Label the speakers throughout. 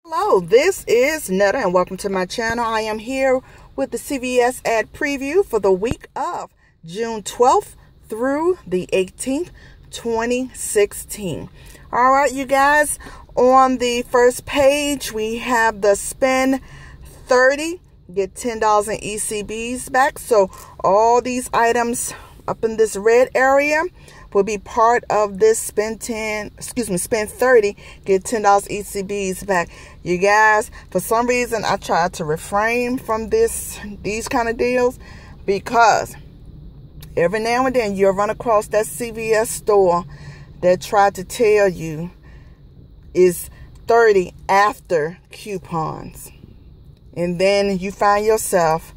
Speaker 1: Hello, this is Netta and welcome to my channel. I am here with the CVS Ad Preview for the week of June 12th through the 18th, 2016. All right, you guys, on the first page, we have the spend 30, get $10 in ECBs back. So all these items up in this red area will be part of this spend 30, get $10 ECBs back. You guys, for some reason, I tried to refrain from these kind of deals because every now and then you'll run across that CVS store that tried to tell you is 30 after coupons. And then you find yourself,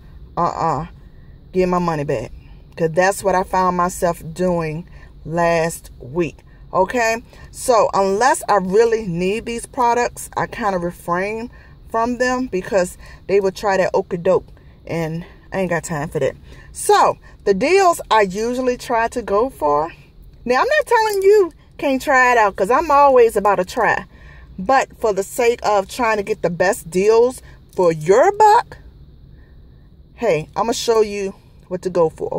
Speaker 1: give my money back. Because that's what I found myself doing last week. Okay, so unless I really need these products, I kind of refrain from them because they will try that okie-doke, and I ain't got time for that. So the deals I usually try to go for, now I'm not telling you can't try it out because I'm always about a try, but for the sake of trying to get the best deals for your buck, hey, I'm gonna show you what to go for.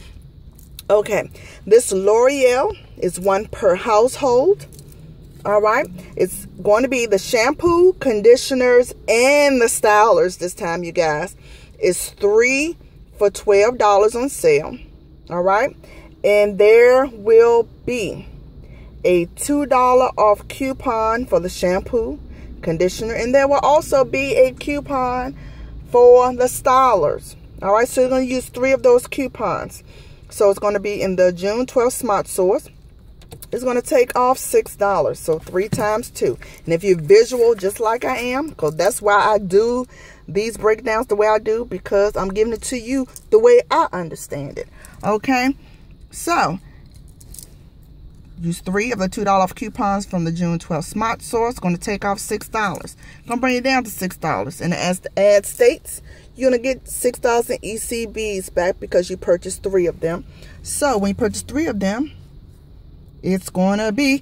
Speaker 1: Okay, this L'Oreal is one per household. All right, it's going to be the shampoo, conditioners, and the stylers this time, you guys. It's 3 for $12 on sale. All right, and there will be a $2 off coupon for the shampoo, conditioner, and there will also be a coupon for the stylers. All right, so you're going to use 3 of those coupons. So it's going to be in the June 12th Smart Source. It's going to take off $6. So 3 times 2. And if you're visual just like I am, because that's why I do these breakdowns the way I do, because I'm giving it to you the way I understand it. Okay. So use 3 of the $2 off coupons from the June 12th Smart Source. Going to take off $6. Going to bring it down to $6. And as the ad states, you're going to get $6 in ECBs back because you purchased 3 of them. So when you purchase 3 of them, it's going to be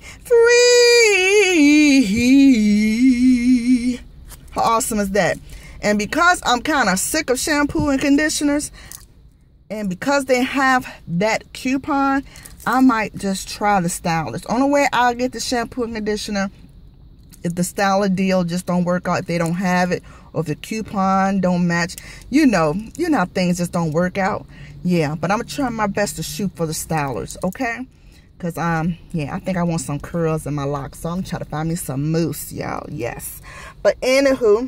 Speaker 1: free. How awesome is that? And because I'm kind of sick of shampoo and conditioners, and because they have that coupon, I might just try the stylers. Only way I'll get the shampoo and conditioner if the styler deal just don't work out, if they don't have it, or if the coupon don't match. You know how things just don't work out. Yeah, but I'm gonna try my best to shoot for the stylers, okay? Because yeah, I think I want some curls in my locks, so I'm trying to find me some mousse, y'all. Yes. But anywho,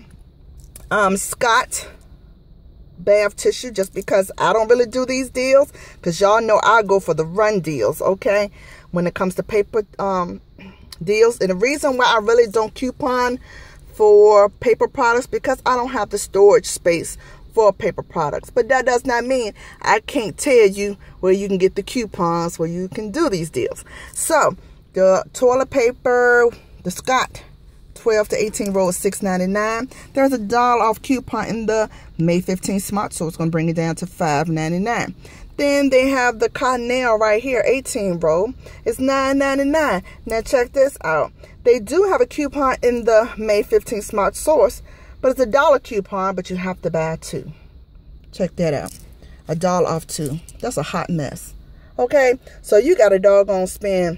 Speaker 1: Scott bath tissue, just because I don't really do these deals, because y'all know I go for the run deals, okay, when it comes to paper deals. And the reason why I really don't coupon for paper products, because I don't have the storage space for paper products. But that does not mean I can't tell you where you can get the coupons where you can do these deals. So the toilet paper, the Scott 12 to 18 roll is $6.99. There's a $1 off coupon in the May 15 Smart, so it's going to bring it down to $5.99. Then they have the Cottonelle right here, 18 roll. It's $9.99. Now check this out. They do have a coupon in the May 15 Smart Source, but it's a $1 coupon, but you have to buy 2. Check that out. $1 off 2. That's a hot mess. Okay, so you got to doggone spend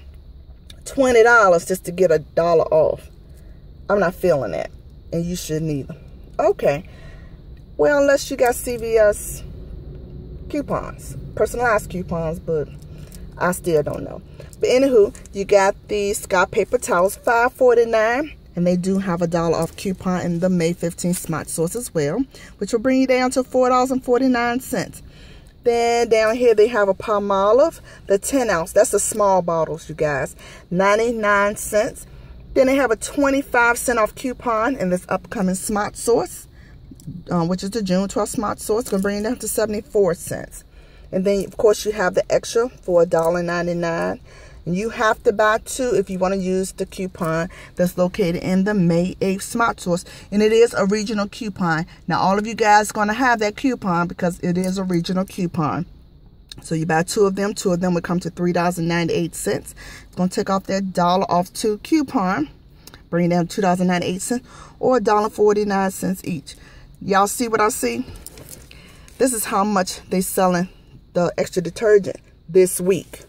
Speaker 1: $20 just to get $1 off. I'm not feeling that, and you shouldn't either. Okay, well, unless you got CVS coupons, personalized coupons, but I still don't know. But anywho, you got the Scott paper towels, $5.49, and they do have a $1 off coupon in the May 15 Smart Source as well, which will bring you down to $4.49. Then down here they have a Palmolive, the 10 ounce. That's the small bottles, you guys, 99 cents. Then they have a 25% off coupon in this upcoming Smart Source, which is the June 12th Smart Source. It's going to bring it down to 74 cents. And then, of course, you have the extra for $1.99. And you have to buy 2 if you want to use the coupon that's located in the May 8th Smart Source. And it is a regional coupon. Now, all of you guys are going to have that coupon because it is a regional coupon. So you buy 2 of them. 2 of them would come to $3.98. It's going to take off that $1 off 2 coupon. bring down $2.98 or $1.49 each. Y'all see what I see? This is how much they selling the extra detergent this week.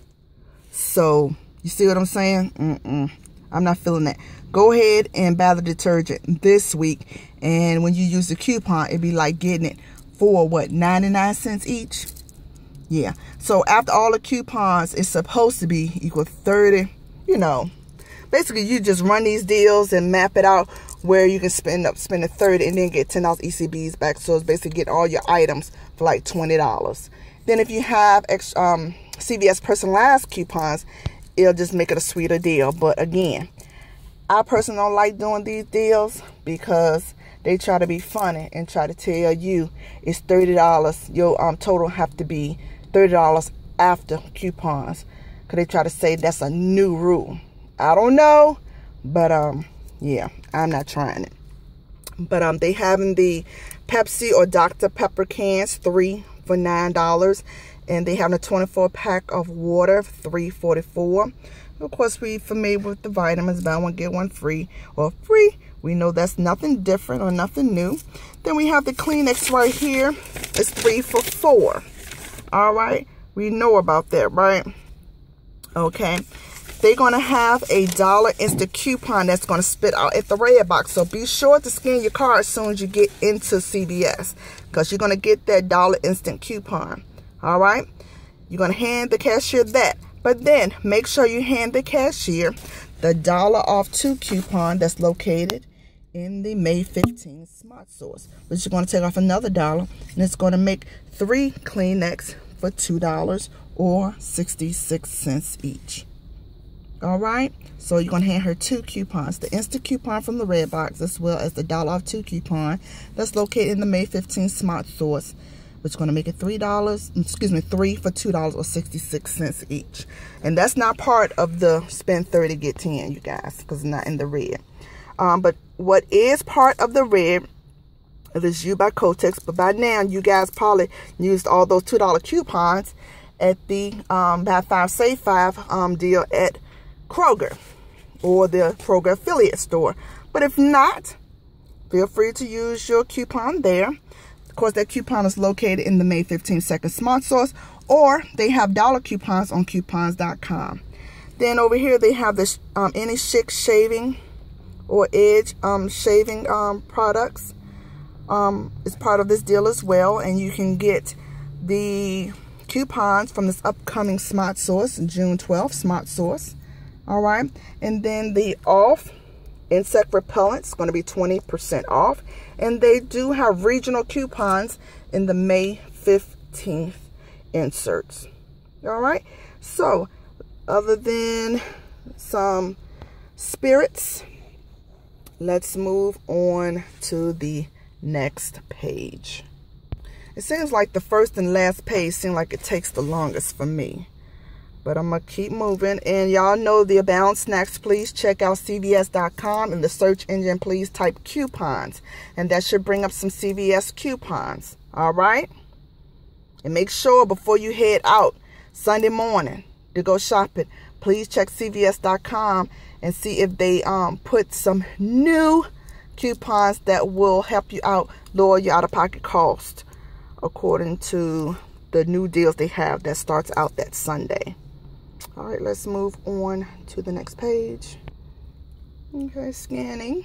Speaker 1: So you see what I'm saying? I'm not feeling that. Go ahead and buy the detergent this week, and when you use the coupon, it'd be like getting it for what, 99 cents each? Yeah. So after all the coupons, it's supposed to be equal 30. You know, basically you just run these deals and map it out where you can spending 30 and then get $10 ECBs back. So it's basically get all your items for like $20. Then if you have CVS personalized coupons, it'll just make it a sweeter deal. But again, I personally don't like doing these deals because they try to be funny and try to tell you it's $30. Your total have to be $30 after coupons, because they try to say that's a new rule. I don't know, but yeah, I'm not trying it. But they having the Pepsi or Dr. Pepper cans, 3 for $9, and they having a 24 pack of water, $3.44. Of course, we familiar with the vitamins, buy one get one free, or free. We know that's nothing different or nothing new. Then we have the Kleenex right here. It's 3 for $4. All right, we know about that, right? Okay, they're going to have a $1 instant coupon that's going to spit out at the red box. So be sure to scan your card as soon as you get into CVS, because you're going to get that $1 instant coupon. All right, you're going to hand the cashier that. But then make sure you hand the cashier the $1 off 2 coupon that's located in the May 15 Smart Source, which you're going to take off another $1, and it's going to make 3 Kleenex for $2 or 66 cents each. All right, so you're going to hand her 2 coupons, the instant coupon from the red box, as well as the $1 off 2 coupon that's located in the May 15 Smart Source, which is going to make it $3 for $2 or 66 cents each. And that's not part of the spend 30 get 10, you guys, because it's not in the red. But what is part of the red is You by Kotex. But by now, you guys probably used all those $2 coupons at the Buy 5 Save 5 deal at Kroger or the Kroger affiliate store. But if not, feel free to use your coupon there. Of course, that coupon is located in the May 15 Second Smart Source, or they have dollar coupons on coupons.com. Then over here, they have this Any Chic Shaving or Edge shaving products. It's part of this deal as well, and you can get the coupons from this upcoming Smart Source, June 12th Smart Source. All right, and then the off insect repellent is going to be 20% off, and they do have regional coupons in the May 15th inserts. All right, so other than some spirits, let's move on to the next page. It seems like the first and last page seem like it takes the longest for me, but I'm gonna keep moving. And y'all know the Abound Snacks. Please check out CVS.com. In the search engine, please type coupons, and that should bring up some CVS coupons. All right, and make sure before you head out Sunday morning to go shopping, please check CVS.com and see if they put some new coupons that will help you out, lower your out-of-pocket cost, according to the new deals they have that starts out that Sunday. All right, let's move on to the next page. Okay, scanning.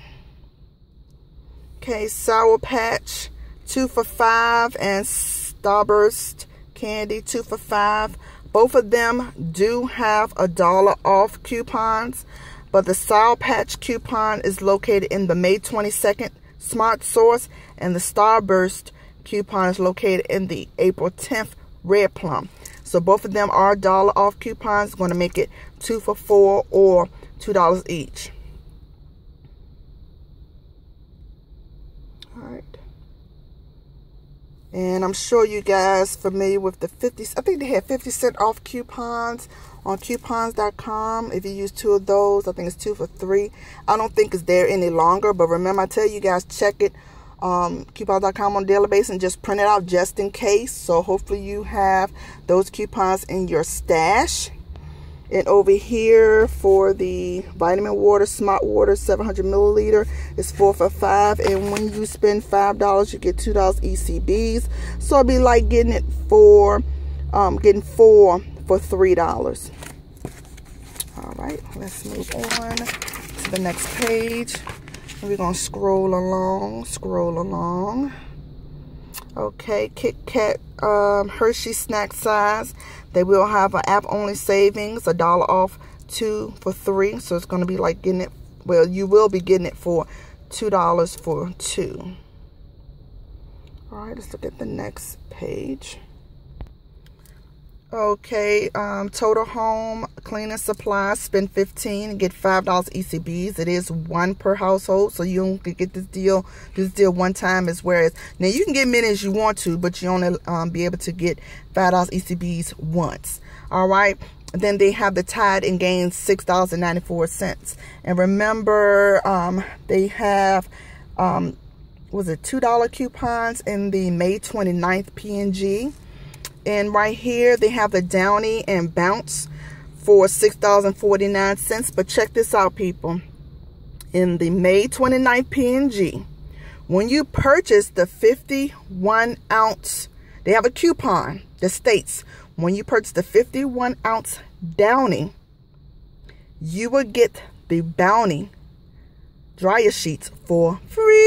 Speaker 1: Okay, Sour Patch 2 for $5 and Starburst candy 2 for $5. Both of them do have a $1 off coupons, but the Sour Patch coupon is located in the May 22nd Smart Source, and the Starburst coupon is located in the April 10th Red Plum. So both of them are $1 off coupons, going to make it 2 for $4 or $2 each. All right. And I'm sure you guys familiar with the 50, I think they had 50% off coupons on coupons.com. If you use 2 of those, I think it's 2 for $3. I don't think it's there any longer, but remember, I tell you guys, check it coupons.com on a daily basis and just print it out just in case. So hopefully you have those coupons in your stash. And over here for the vitamin water, Smart Water, 700 milliliter, is 4 for $5. And when you spend $5, you get $2 ECBs. So it'd be like getting it for, getting 4 for $3. All right, let's move on to the next page. And we're gonna scroll along. Okay, Kit Kat, Hershey snack size. They will have an app-only savings, $1 off, 2 for $3. So it's going to be like getting it, well, you will be getting it for $2 for 2. All right, let's look at the next page. Okay, Total Home Cleaning Supplies, spend $15 and get $5 ECBs. It is 1 per household, so you don't get this deal one time. As whereas now you can get many as you want to, but you only be able to get $5 ECBs once. All right. And then they have the Tide and Gain $6.94. And remember, they have was it $2 coupons in the May 29th P&G. And right here, they have the Downy and Bounce for $6.49. But check this out, people. In the May 29th P&G, when you purchase the 51-ounce, they have a coupon that states, when you purchase the 51-ounce Downy, you will get the Bounty dryer sheets for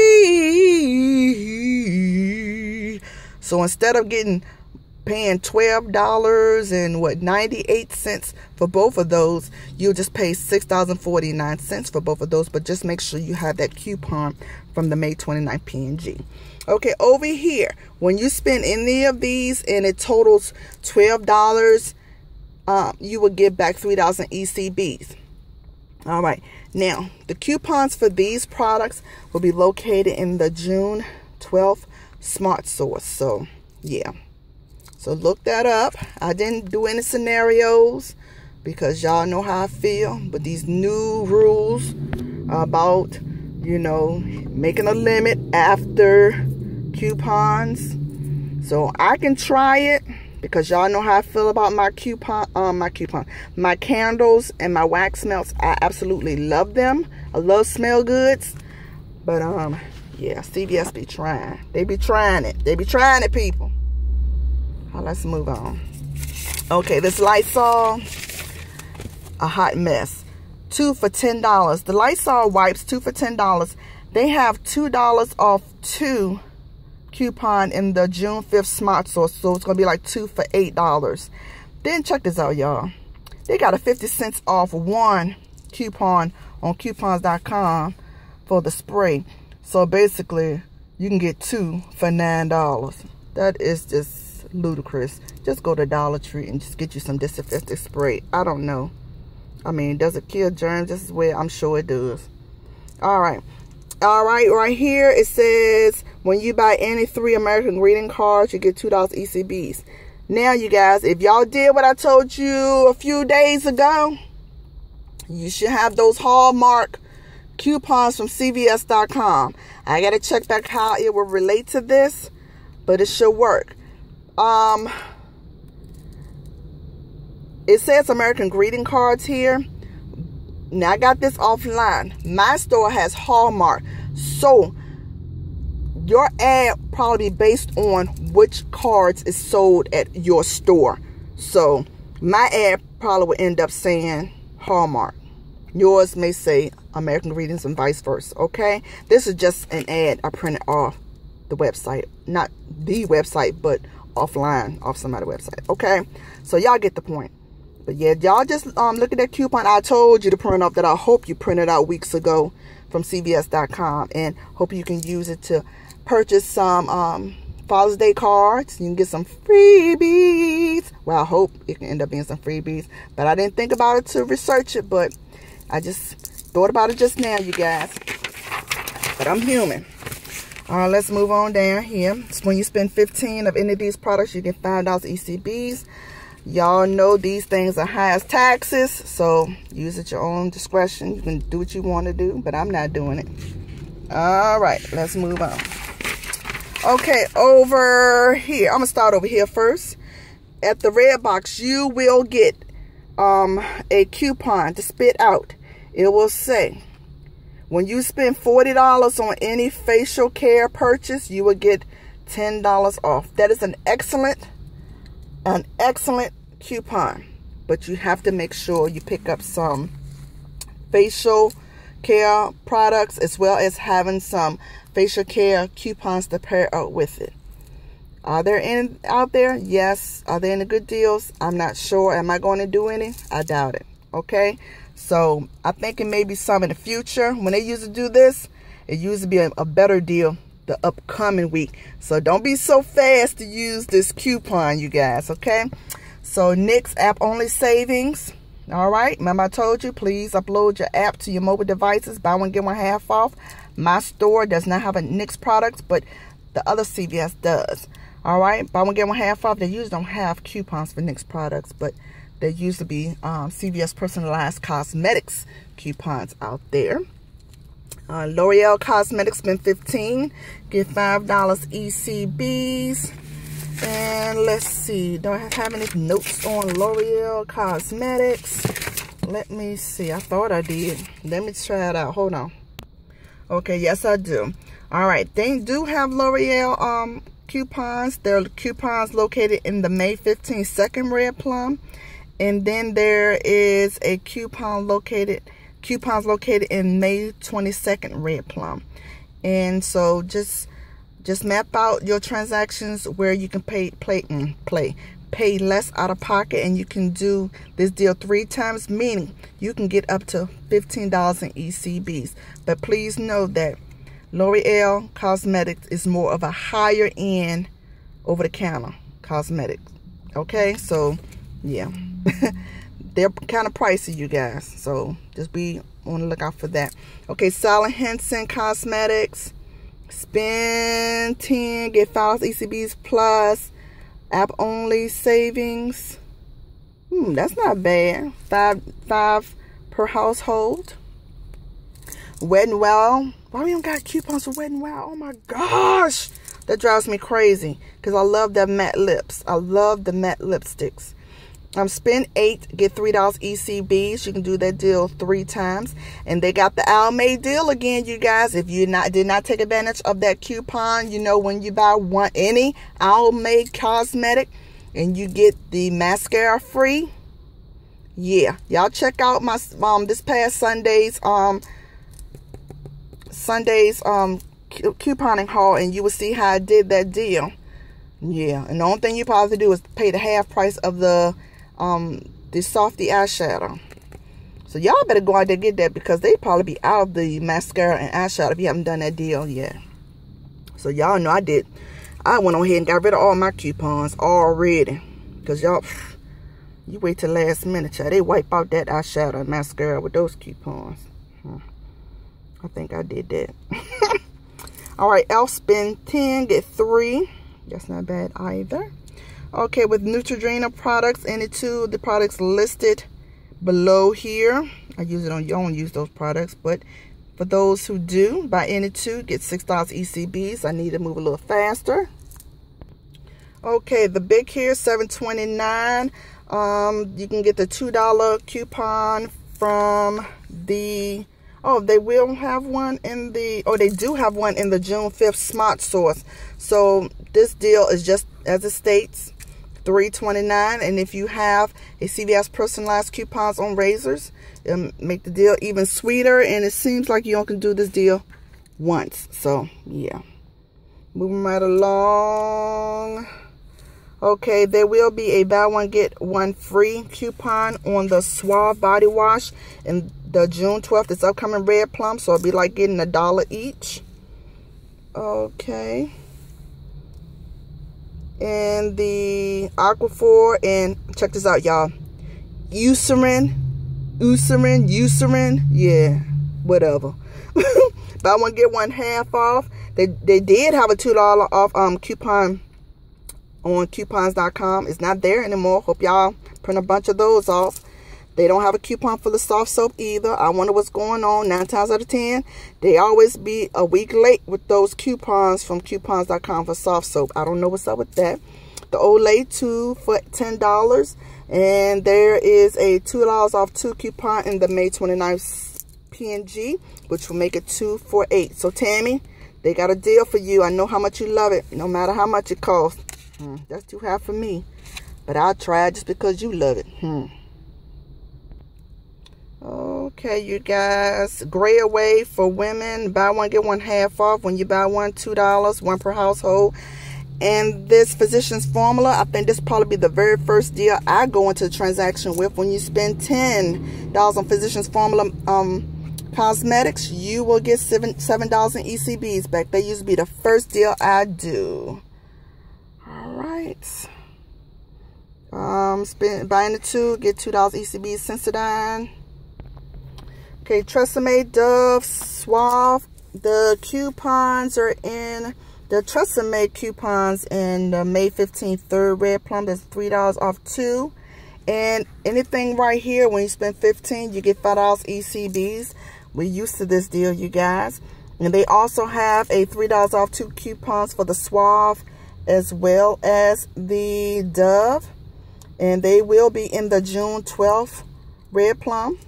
Speaker 1: free. So instead of paying $12 and 98 cents for both of those, you'll just pay $6.49 for both of those. But just make sure you have that coupon from the May 29th P&G. Okay, over here, when you spend any of these and it totals $12, you will get back $3 in ECBs. All right, now the coupons for these products will be located in the June 12th Smart Source. So yeah. So look that up. I didn't do any scenarios because y'all know how I feel. But these new rules about, you know, making a limit after coupons. So I can try it because y'all know how I feel about my my candles and my wax melts. I absolutely love them. I love smell goods. But yeah, CVS be trying. They be trying it. They be trying it, people. Let's move on. Okay, this Lysol, a hot mess. 2 for $10. The Lysol wipes, 2 for $10. They have $2 off 2 coupon in the June 5th Smart Source. So it's going to be like 2 for $8. Then check this out, y'all. They got a 50 cents off 1 coupon on coupons.com for the spray. So basically, you can get 2 for $9. That is just ludicrous. Just go to Dollar Tree and just get you some disinfectant spray. I don't know. I mean, does it kill germs? This is where I'm sure it does. All right, right here it says when you buy any 3 American greeting cards, you get $2 ECBs. Now, you guys, if y'all did what I told you a few days ago, you should have those Hallmark coupons from CVS.com. I gotta check back how it will relate to this, but it should work. It says American greeting cards here. Now I got this offline. My store has Hallmark, so your ad probably based on which cards is sold at your store. So my ad probably will end up saying Hallmark. Yours may say American Greetings and vice versa. Okay, this is just an ad I printed off the website, not the website, but offline off somebody's website. Okay, so y'all get the point. But yeah, y'all just look at that coupon I told you to print up, that I hope you printed out weeks ago from CVS.com, and hope you can use it to purchase some Father's Day cards. You can get some freebies. Well, I hope it can end up being some freebies, but I didn't think about it to research it, but I just thought about it just now, you guys. But I'm human. Let's move on down here. So when you spend $15 of any of these products, you get $5 ECBs. Y'all know these things are high as taxes, so use at your own discretion. You can do what you want to do, but I'm not doing it. All right, let's move on. Okay, over here. I'm going to start over here first. At the red box, you will get a coupon to spit out. It will say, when you spend $40 on any facial care purchase, you will get $10 off. That is an excellent coupon. But you have to make sure you pick up some facial care products, as well as having some facial care coupons to pair up with it. Are there any out there? Yes. Are there any good deals? I'm not sure. Am I going to do any? I doubt it. Okay. So I think it may be some in the future. When they used to do this, it used to be a better deal the upcoming week. So don't be so fast to use this coupon, you guys. Okay. So NYX app only savings. All right. Remember I told you, please upload your app to your mobile devices. Buy one, get one half off. My store does not have a NYX products, but the other CVS does. All right. Buy one, get one half off. They usually don't have coupons for NYX products, but there used to be CVS personalized cosmetics coupons out there. L'Oreal Cosmetics spend $15, get $5 ECBs. And let's see, do I have any notes on L'Oreal Cosmetics? Let me see. I thought I did. Let me try it out. Hold on. Okay, yes I do. All right, they do have L'Oreal coupons. There are coupons located in the May 15th second red plum. And then there is a coupons located in May 22nd red plum. And so just map out your transactions where you can pay less out of pocket, and you can do this deal 3 times, meaning you can get up to $15 in ECBs. But please know that L'Oreal Cosmetics is more of a higher end over-the-counter cosmetics. Okay, so yeah. They're kind of pricey, you guys, so just be on the lookout for that. Okay, Silent Henson Cosmetics, spend 10, get 5 ECBs plus app only savings. That's not bad. Five per household. Wet n Wild. Why we don't got coupons for Wet n Wild? Oh my gosh, that drives me crazy because I love that matte lips. I love the matte lipsticks. Spend 8, get $3 ECBs. You can do that deal 3 times. And they got the Almay deal again, you guys. If you did not take advantage of that coupon, you know, when you buy any Almay cosmetic and you get the mascara free. Yeah, y'all check out my this past Sunday's couponing haul, and you will see how I did that deal. Yeah, and the only thing you probably have to do is pay the half price of the Softy eyeshadow. So y'all better go out there and get that, because they probably be out of the mascara and eyeshadow if you haven't done that deal yet. So y'all know I did. I went on ahead and got rid of all my coupons already, because y'all, you wait till last minute, y'all. They wipe out that eyeshadow and mascara with those coupons. I think I did that. All right, Elf spend 10, get 3. That's not bad either. Okay, with Neutrogena products, any 2 of the products listed below here. I don't use those products, but for those who do, buy any 2, get $6 ECBs. I need to move a little faster. Okay, the big here, $7.29. You can get the $2 coupon from the, they will have one in the, they do have one in the June 5th Smart Source. So this deal is just as it states, $3.29. And if you have a CVS personalized coupons on razors, it'll make the deal even sweeter. And it seems like you only can do this deal once. So yeah, moving right along. Okay, there will be a buy one get one free coupon on the Suave body wash in the June 12th. It's upcoming red plum, so it'll be like getting $1 each. Okay. And the Aquaphor, and check this out, y'all. Eucerin, yeah, whatever. Buy one get one half off. They did have a $2 off coupon on coupons.com. It's not there anymore. Hope y'all print a bunch of those off. They don't have a coupon for the soft soap either. I wonder what's going on. 9 times out of 10, they always be a week late with those coupons from coupons.com for soft soap. I don't know what's up with that. The Olay 2 for $10. And there is a $2 off 2 coupon in the May 29th P&G, which will make it 2 for $8. So Tammy, they got a deal for you. I know how much you love it, no matter how much it costs. That's too high for me, but I'll try it just because you love it. Okay, you guys, Gray Away for women, buy one get one half off. When you buy one, $2, one per household. And this Physicians Formula, I think this probably be the very first deal I go into the transaction with. When you spend $10 on Physicians Formula cosmetics, you will get $7 in ECBs back. That used to be the first deal I do. All right. Buying the 2, get $2 ECBs, Sensodyne. Okay, Tresemme, Dove, Suave. The coupons are in the Tresemme coupons in the May 15th third red plum. That's $3 off 2. And anything right here, when you spend $15, you get $5 ECBs. We're used to this deal, you guys. And they also have a $3 off 2 coupons for the Suave as well as the Dove. And they will be in the June 12th red plum.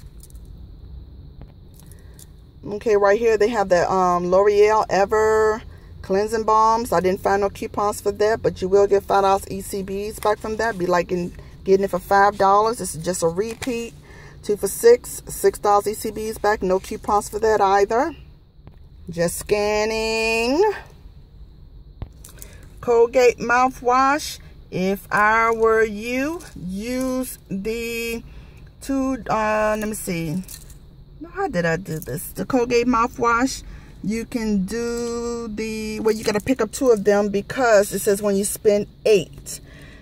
Speaker 1: Okay, right here they have the L'Oreal Ever cleansing balms. I didn't find no coupons for that, but you will get $5 ECBs back from that. Be like getting it for $5. This is just a repeat. 2 for $6, $6 ECBs back. No coupons for that either. Just scanning. Colgate mouthwash. If I were you, use the let me see. How did I do this? The Colgate mouthwash. You can do the, well, you got to pick up 2 of them because it says when you spend 8.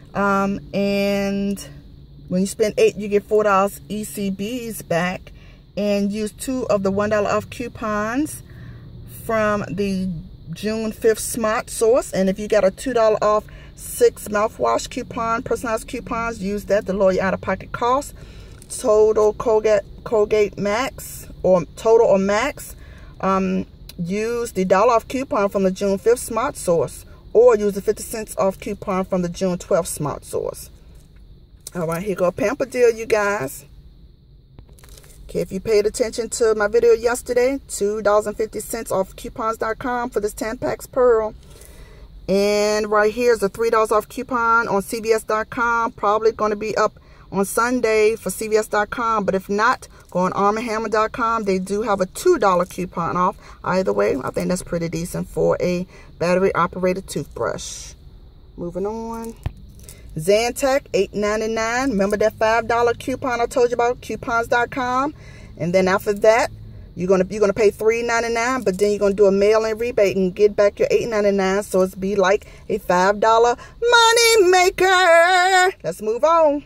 Speaker 1: And when you spend 8, you get $4 ECBs back. And use 2 of the $1 off coupons from the June 5th Smart Source. And if you got a $2 off 6 mouthwash coupon, personalized coupons, use that to lower your out-of-pocket costs. Total Colgate Max or Total or Max. Use the $1 off coupon from the June 5th Smart Source, or use the 50 cents off coupon from the June 12th Smart Source. All right, here go a pamper deal, you guys. Okay, if you paid attention to my video yesterday, $2.50 off coupons.com for this Tampax Pearl. And right here is a $3 off coupon on CVS.com. Probably going to be up on Sunday for CVS.com, but if not, go on ArmandHammer.com. They do have a $2 coupon off. Either way, I think that's pretty decent for a battery-operated toothbrush. Moving on. Zantac, $8.99. Remember that $5 coupon I told you about, coupons.com? And then after that, you're gonna pay $3.99, but then you're gonna do a mail-in rebate and get back your $8.99. So it's be like a $5 money maker. Let's move on.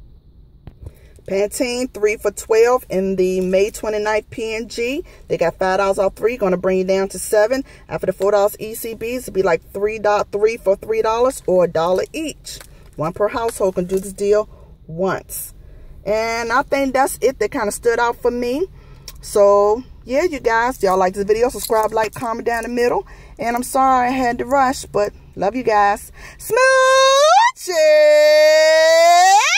Speaker 1: Pantene 3 for $12 in the May 29th P&G. They got $5 off 3, going to bring you down to 7. After the $4 ECBs, it'll be like $3 for $3 or $1 each. One per household can do this deal once. And I think that's it that kind of stood out for me. So yeah, you guys, y'all like this video, subscribe, like, comment down the middle. And I'm sorry I had to rush, but love you guys. Smooches!